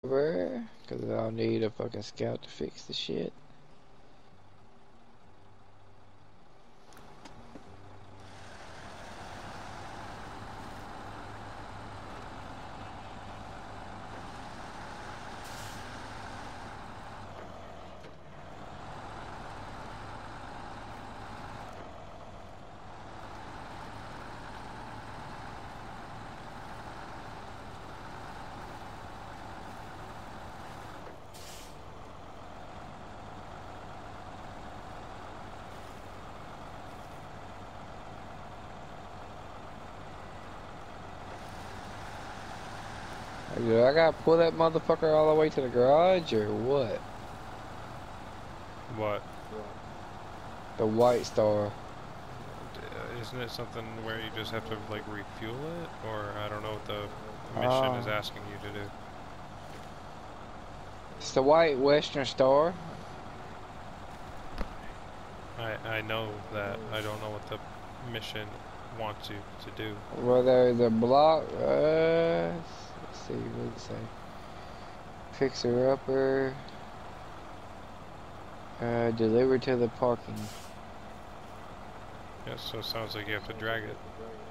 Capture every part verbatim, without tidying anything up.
Because I'll need a fucking scout to fix the shit. Do I gotta pull that motherfucker all the way to the garage or what? What? The White Star. Isn't it something where you just have to like refuel it? Or I don't know what the mission uh, is asking you to do. It's the White Western Star. I, I know that. I don't know what the mission wants you to do. Well, there's a block. Uh, let's see, what does it say? Fixer upper. Uh, deliver to the parking. Yes, so it sounds like you have to drag it.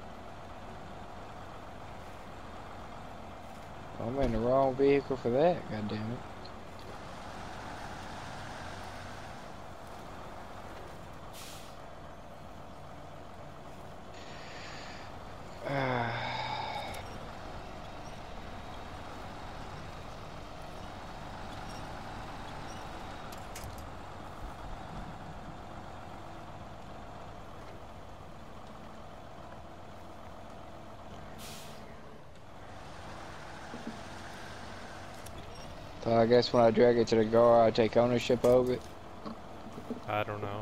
I'm in the wrong vehicle for that, goddammit. So I guess when I drag it to the gar, I take ownership of it. I don't know.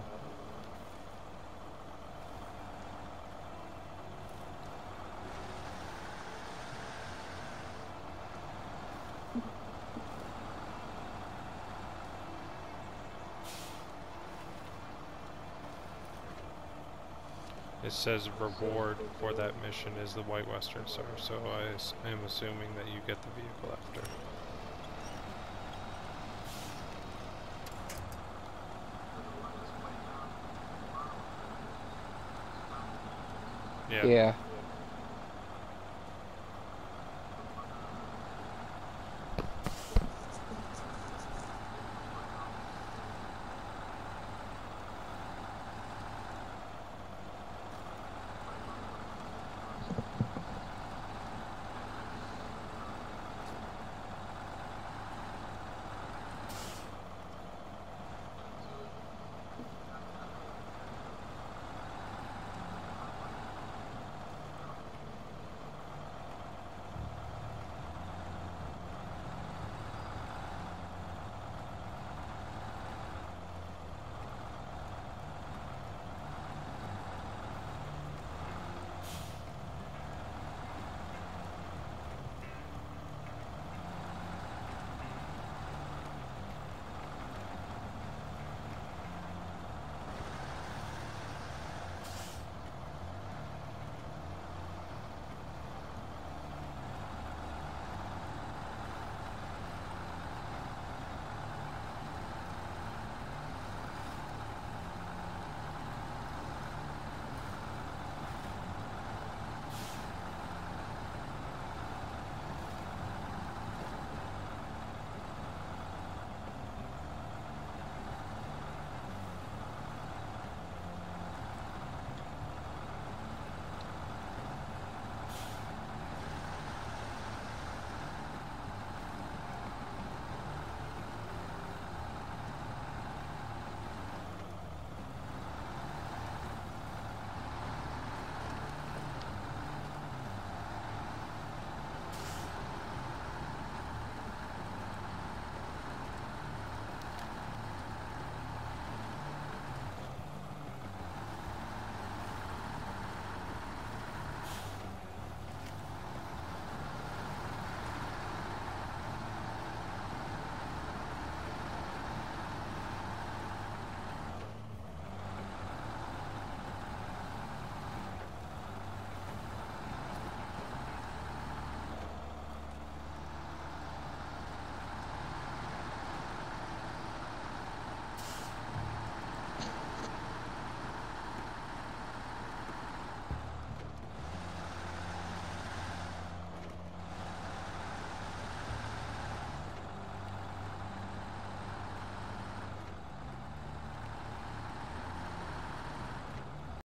It says reward for that mission is the White Western Star, so I am assuming that you get the vehicle after. Yeah. Yeah.